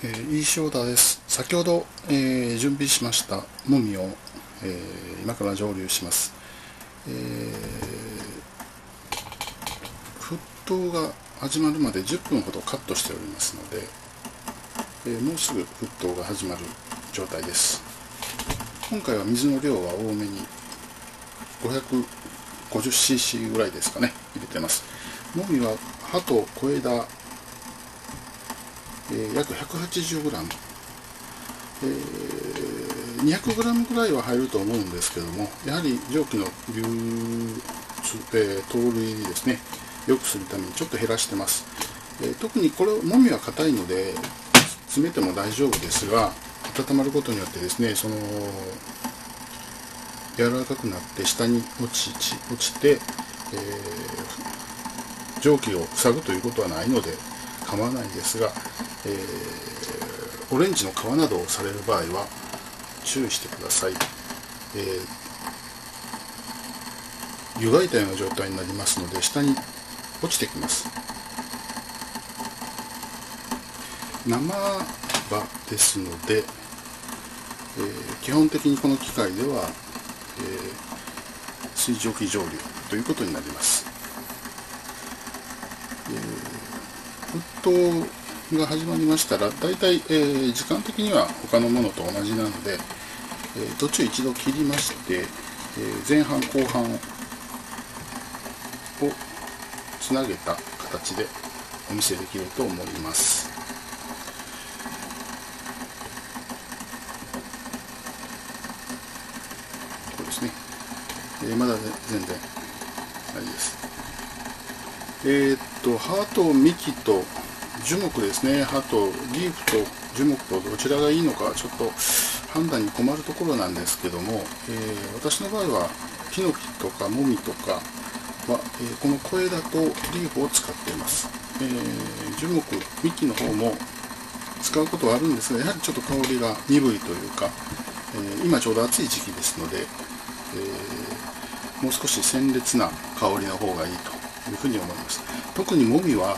いい塩田です。先ほど、準備しましたもみを、今から蒸留します。沸騰が始まるまで10分ほどカットしておりますので、もうすぐ沸騰が始まる状態です。今回は水の量は多めに 550cc ぐらいですかね、入れてます。もみは葉と小枝約 180g、200g ぐらいは入ると思うんですけども、やはり蒸気の通りですね、良くするためにちょっと減らしてます。特にこれもみは硬いので詰めても大丈夫ですが、温まることによってですね、柔らかくなって下に落ちて、蒸気を塞ぐということはないので構わないですが、オレンジの皮などをされる場合は注意してください。湯がいたような状態になりますので下に落ちてきます。生葉ですので、基本的にこの機械では、水蒸気蒸留ということになります。沸騰が始まりましたら、だいたい時間的には他のものと同じなので、途中一度切りまして、前半後半をつなげた形でお見せできると思います。こうですね、まだ全然あれです。葉と幹と樹木ですね、葉とリーフと樹木とどちらがいいのかちょっと判断に困るところなんですけども、私の場合はヒノキとかモミとかは、この小枝とリーフを使っています。樹木、幹の方も使うことはあるんですが、やはりちょっと香りが鈍いというか、今ちょうど暑い時期ですので、もう少し鮮烈な香りの方がいいというふうに思います。特にモミは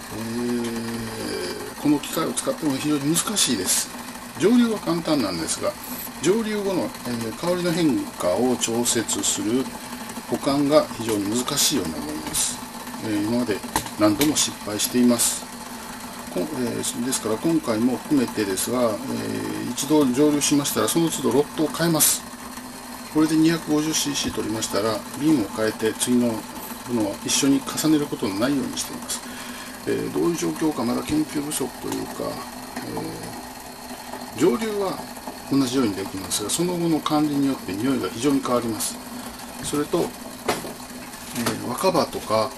この機械を使っても非常に難しいです。蒸留は簡単なんですが、蒸留後の、香りの変化を調節する保管が非常に難しいように思います。今まで何度も失敗しています。ですから今回も含めてですが、一度蒸留しましたらその都度ロットを変えます。これで 250cc 取りましたら瓶を変えて次のものを一緒に重ねることのないようにしています。どういう状況かまだ研究不足というか、蒸留は同じようにできますが、その後の管理によって匂いが非常に変わります。それと、若葉とか、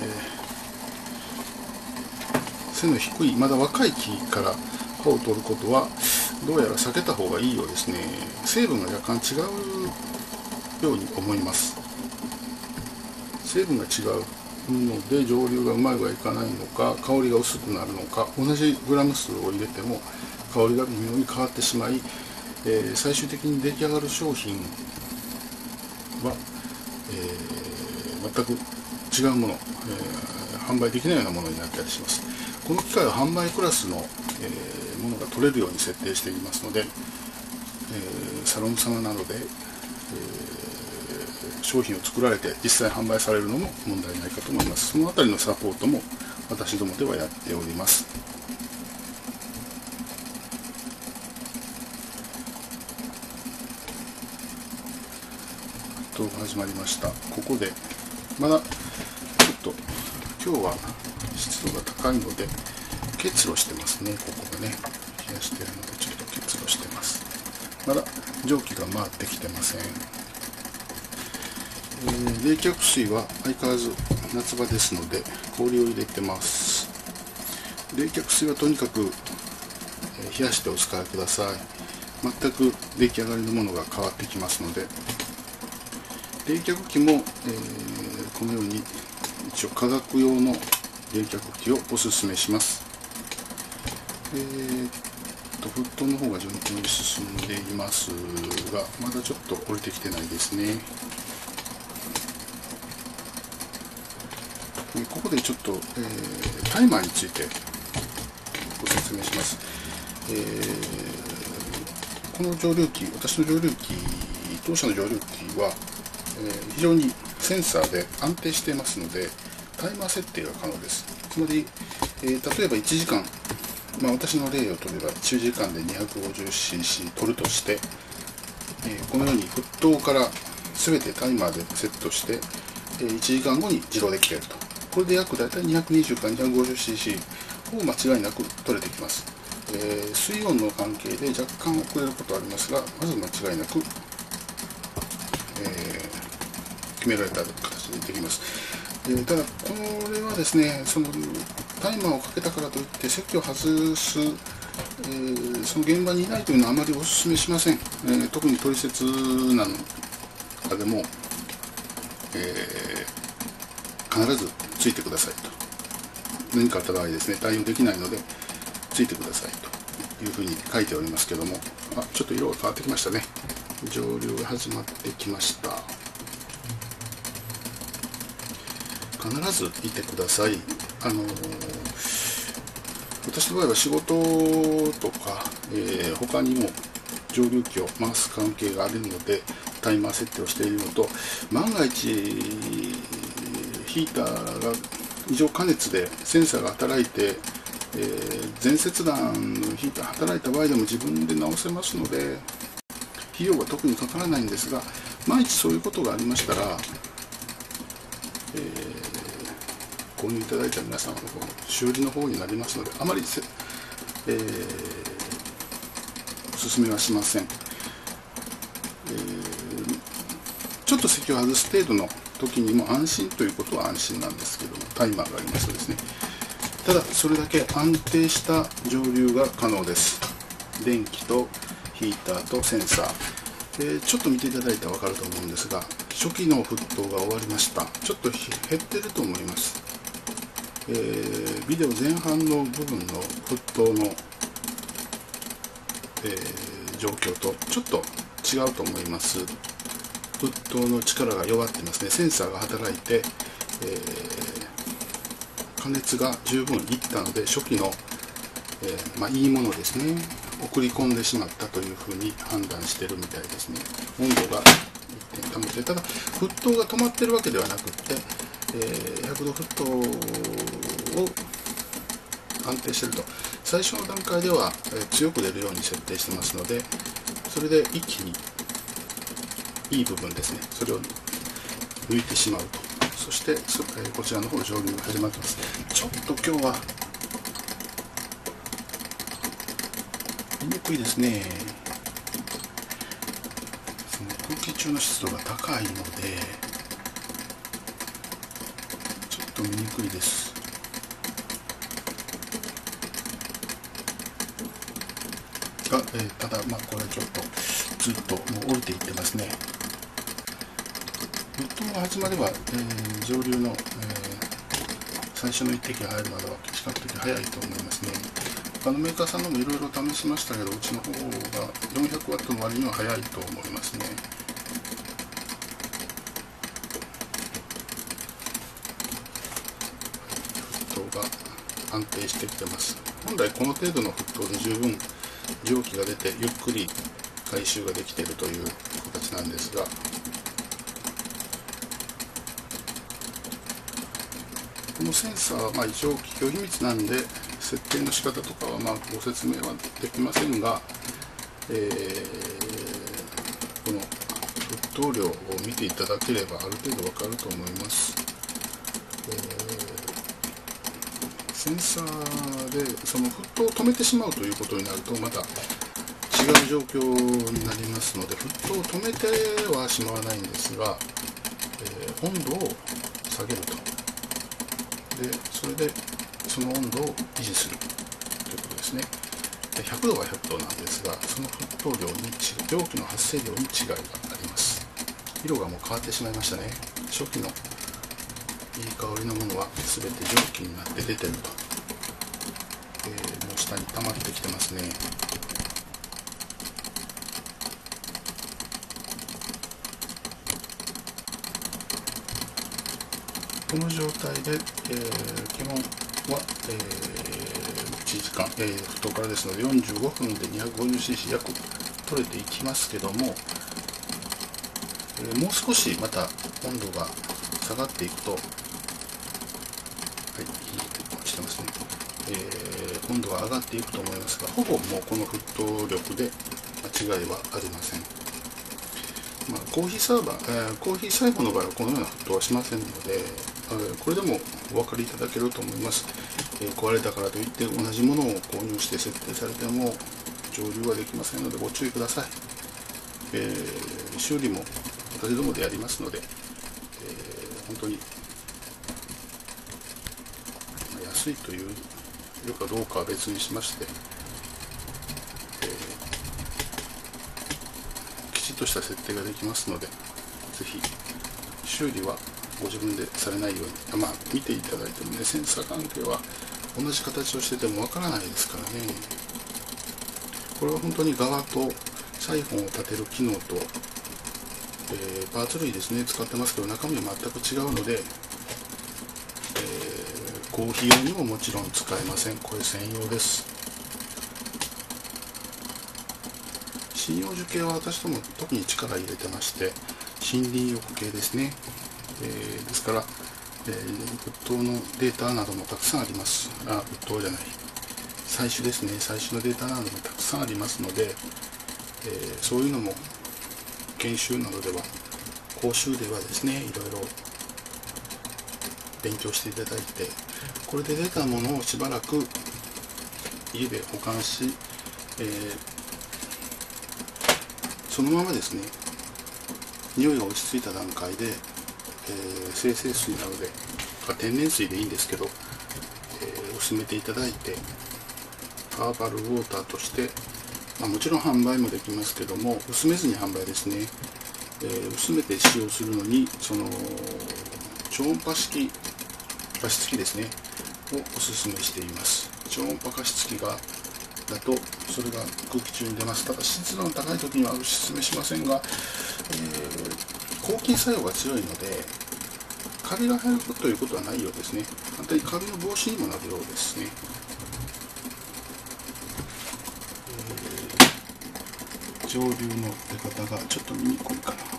背の低いまだ若い木から葉を取ることはどうやら避けた方がいいようですね。成分が若干違うように思います。成分が違うので蒸留がうまいはいかないのか、香りが薄くなるのか、同じグラム数を入れても香りが微妙に変わってしまい、最終的に出来上がる商品は、全く違うもの、販売できないようなものになったりします。この機械は販売クラスの、ものが取れるように設定していますので、サロン様などで、商品を作られて実際販売されるのも問題ないかと思います。そのあたりのサポートも私どもではやっております。沸騰が始まりました。ここでまだちょっと今日は湿度が高いので結露してますね。ここがね冷やしているのでちょっと結露してます。まだ蒸気が回ってきてません。冷却水は相変わらず夏場ですので氷を入れてます。冷却水はとにかく冷やしてお使いください。全く出来上がりのものが変わってきますので、冷却器も、このように一応化学用の冷却器をおすすめします。沸騰の方が順調に進んでいますが、まだちょっと降りてきてないですね。ここでちょっと、タイマーについてご説明します。 この蒸留機、私の蒸留機、当社の蒸留機は、非常にセンサーで安定していますので、タイマー設定が可能です。つまり、例えば1時間、私の例を取れば1時間で 250cc 取るとして、このように沸騰から全てタイマーでセットして、1時間後に自動で切れると。これで約大体220から 250cc を間違いなく取れてきます。水温の関係で若干遅れることはありますが、まず間違いなく、決められた形でできます。ただ、これはですね、そのタイマーをかけたからといって席を外す、その現場にいないというのはあまりお勧めしません。特に取説なんかでも、必ずついてくださいと。何かあった場合ですね、対応できないのでついてくださいというふうに書いておりますけども、ちょっと色が変わってきましたね。蒸留が始まってきました。必ずいてください。私の場合は仕事とか、他にも蒸留機を回す関係があるのでタイマー設定をしているのと、万が一ヒーターが異常加熱でセンサーが働いて、前切断のヒーターが働いた場合でも自分で直せますので費用は特にかからないんですが、万一そういうことがありましたら、購入いただいた皆様の方の修理の方になりますので、あまりお勧めはしません。ちょっと席を外す程度の時にも安心ということは安心なんですけども、タイマーがありますとですね、ただそれだけ安定した蒸留が可能です。電気とヒーターとセンサー、ちょっと見ていただいたら分かると思うんですが、初期の沸騰が終わりました。ちょっと減ってると思います。ビデオ前半の部分の沸騰の、状況とちょっと違うと思います。沸騰の力が弱ってますね。センサーが働いて、加熱が十分いったので初期の、いいものですね、送り込んでしまったというふうに判断しているみたいですね。温度が一定保って、ただ沸騰が止まっているわけではなくって100度沸騰を安定していると。最初の段階では、強く出るように設定してますので、それで一気にいい部分ですね、それを抜いてしまうと。そしてこちらの方蒸留が始まってます。ちょっと今日は見にくいですね。その空気中の湿度が高いのでちょっと見にくいです。が、ただこれちょっとずっともう降りていってますね。沸騰が始まれば、蒸留の、最初の一滴が入るまでは比較的早いと思いますね。他のメーカーさんのもいろいろ試しましたけど、うちの方が 400W の割には早いと思いますね。沸騰が安定してきてます。本来この程度の沸騰で十分蒸気が出てゆっくり回収ができているという形なんですが、このセンサーは一応企業秘密なんで設定の仕方とかはご説明はできませんが、この沸騰量を見ていただければある程度わかると思います。センサーでその沸騰を止めてしまうということになるとまた違う状況になりますので、沸騰を止めてはしまわないんですが、温度を下げると。でそれでその温度を維持するということですね。100度は100度なんですが、その沸騰量に蒸気の発生量に違いがあります。色がもう変わってしまいましたね。初期のいい香りのものは全て蒸気になって出てると、もう下に溜まってきてますね。この状態で、基本は、1時間、沸騰からですので45分で 250cc 約取れていきますけども、もう少しまた温度が下がっていくと、はい、落ちてますね、温度が上がっていくと思いますが、ほぼもうこの沸騰力で間違いはありません。コーヒーサーバー、コーヒー細胞の場合はこのような沸騰はしませんので、これでもお分かりいただけると思います。壊れたからといって同じものを購入して設定されても蒸留はできませんのでご注意ください。修理も私どもでやりますので、本当に安いというかどうかは別にしまして、きちっとした設定ができますので、ぜひ修理はご自分でされないように、見ていただいてもね、センサー関係は同じ形をしててもわからないですからね。これは本当に側とサイフォンを立てる機能と、パーツ類ですね、使ってますけど中身は全く違うので、コーヒー用にももちろん使えません。これ専用です。針葉樹系は私ども特に力入れてまして、森林浴系ですね。ですから、沸騰のデータなどもたくさんあります。沸騰じゃない、採取ですね。採取のデータなどもたくさんありますので、そういうのも研修などでは、講習ではですね、いろいろ勉強していただいて、これで出たものをしばらく家で保管し、そのままですね、匂いが落ち着いた段階で、精製水などで、天然水でいいんですけど、薄めていただいて、ハーバルウォーターとして、もちろん販売もできますけども、薄めずに販売ですね。薄めて使用するのに、超音波式加湿器ですね、をお勧めしています。超音波加湿器だと、それが空気中に出ます。ただ、湿度の高い時にはお勧めしませんが、抗菌作用が強いので、カビが生えるということはないようですね。反対にカビの防止にもなるようですね。蒸留の出方がちょっと見にくいかな。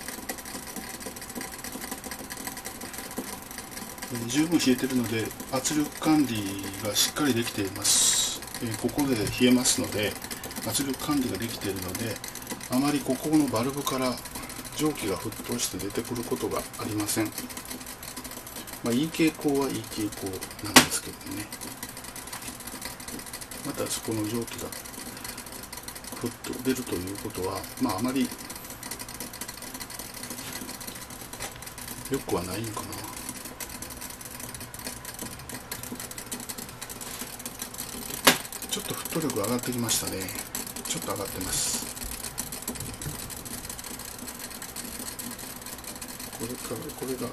十分冷えてるので圧力管理がしっかりできています。ここで冷えますので圧力管理ができているので、あまりここのバルブから蒸気が沸騰して出てくることがありません。いい傾向はいい傾向なんですけどね。またそこの蒸気がふっと出るということは、あまりよくはないのかな。ちょっと沸騰力上がってきましたね。ちょっと上がってます。これが、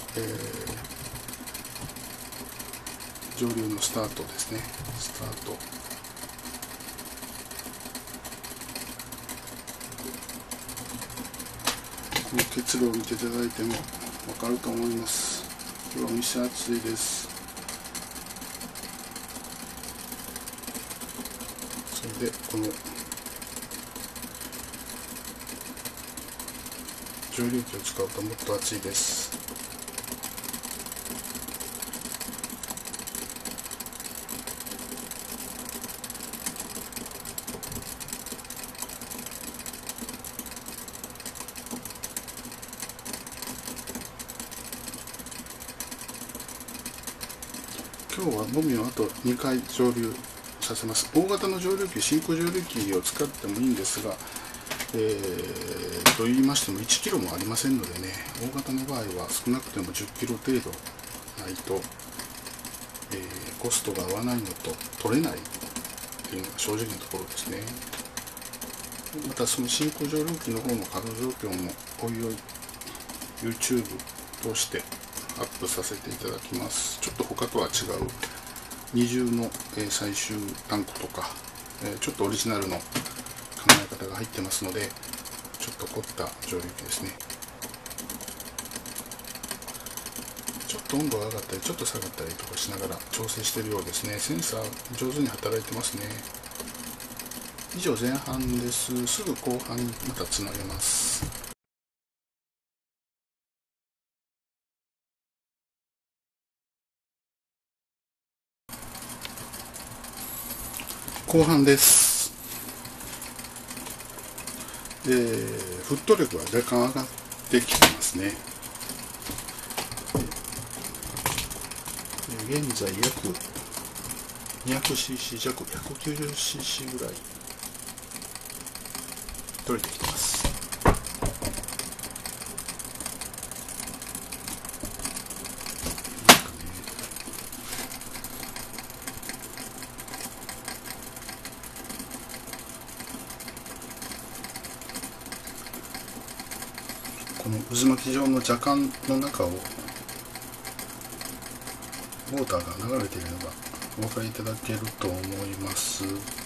蒸留のスタートですね。スタート。この結露を見ていただいても分かると思います。今日は蒸し暑いです。それでこの蒸留機を使うともっと暑いです。今日はもみをあと2回蒸留させます。大型の蒸留機、真空蒸留機を使ってもいいんですが、と言いましても1キロもありませんのでね、大型の場合は少なくても10キロ程度ないと、コストが合わないのと取れないというのが正直なところですね。またその真空蒸留機の方の稼働状況もおいおい YouTube 通してアップさせていただきます。ちょっと他とは違う二重の最終タンクとか、ちょっとオリジナルの考え方が入ってますので、ちょっと凝った蒸留機ですね。ちょっと温度が上がったりちょっと下がったりとかしながら調整しているようですね。センサー上手に働いてますね。以上前半です。すぐ後半にまたつなげます。後半です。沸騰力は若干上がってきてますね。現在約 200cc 弱、190cc ぐらい取れてきてます。この渦巻き状の蛇管の中をウォーターが流れているのがお分かりいただけると思います。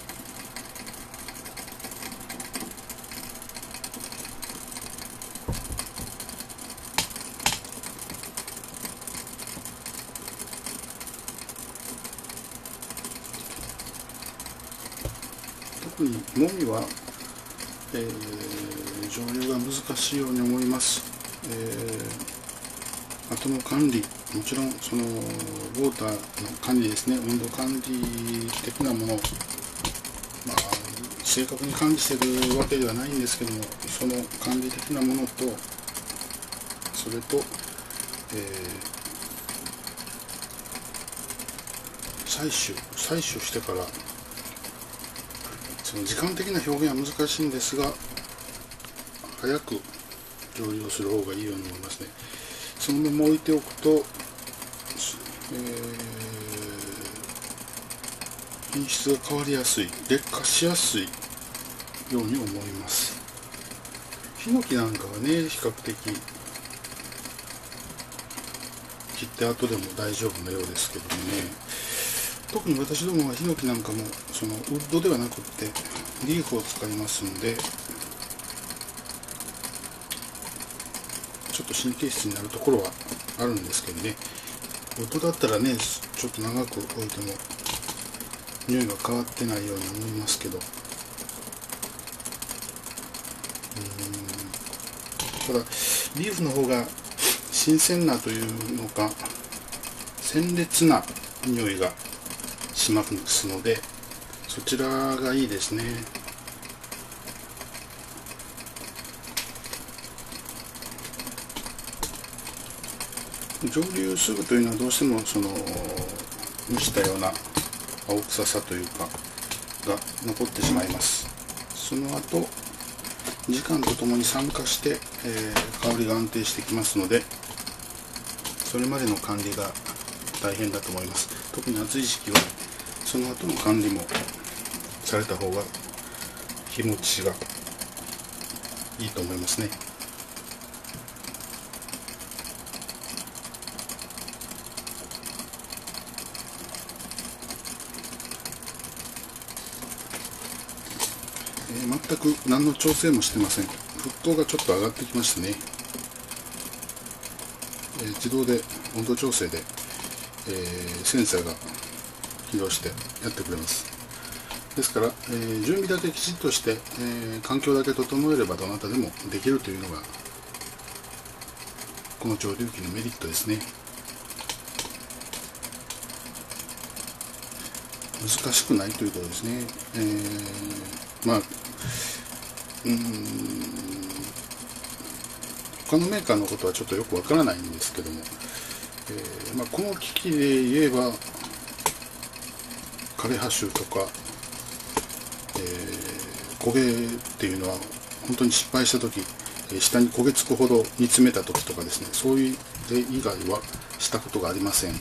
特にもみは、蒸留が難しいように思います。後の管理、もちろんそのウォーターの管理ですね、温度管理的なもの、正確に管理しているわけではないんですけども、その管理的なものと、それと、採取してから、その時間的な表現は難しいんですが、早く蒸留をする方がいいように思いますね。そのまま置いておくと、品質が変わりやすい、劣化しやすいように思います。ヒノキなんかはね、比較的切って後でも大丈夫なようですけどもね、特に私どもはヒノキなんかもそのウッドではなくってリーフを使いますので、ちょっと神経質になるところはあるんですけどね、ウッドだったらね、ちょっと長く置いても匂いが変わってないように思いますけど、ただリーフの方が新鮮なというのか鮮烈な匂いがしますので、そちらがいいですね。蒸留すぐというのはどうしてもその蒸したような青臭さというかが残ってしまいます。その後時間とともに酸化して、香りが安定してきますので、それまでの管理が大変だと思います。特に暑い時期はその後の管理もされた方が日持ちがいいと思いますね。全く何の調整もしてません。沸騰がちょっと上がってきましたね。自動で温度調整で、センサーが起動してやってくれます。ですから、準備だけきちっとして、環境だけ整えればどなたでもできるというのがこの蒸留機のメリットですね。難しくないということですね。他のメーカーのことはちょっとよくわからないんですけども、この機器で言えば枯葉臭とか、焦げっていうのは本当に失敗した時、下に焦げつくほど煮詰めた時とかですね、そういう例以外はしたことがありません。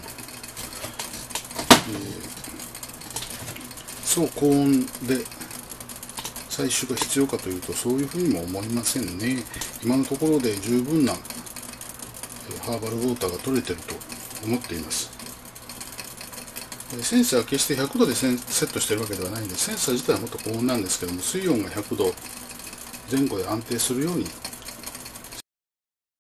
そう高温で採取が必要かというと、そういうふうにも思いませんね。今のところで十分なハーバルウォーターが取れていると思っています。センサーは決して100度でセットしているわけではないんで、センサー自体はもっと高温なんですけども、水温が100度前後で安定するように